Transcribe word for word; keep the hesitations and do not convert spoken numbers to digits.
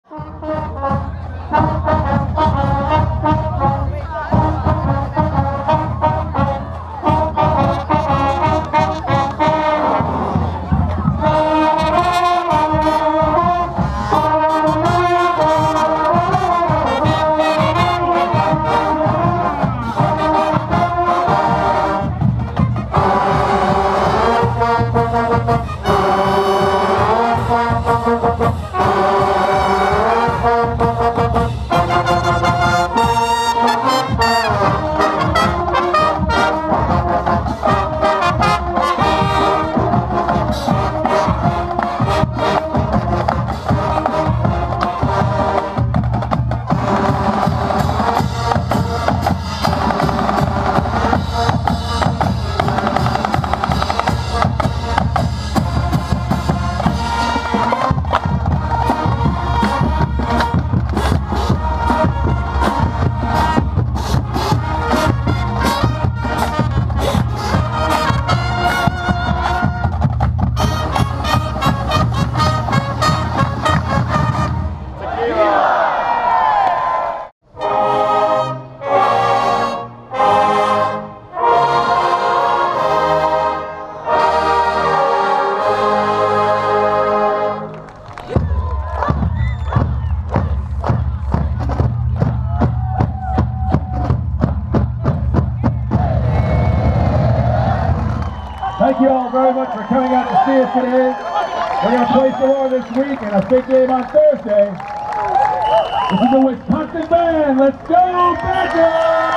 Thank you all very much for coming out to see us today. We're going to play some more this week and a big game on Thursday. This is the Wisconsin Band. Let's go, Badgers!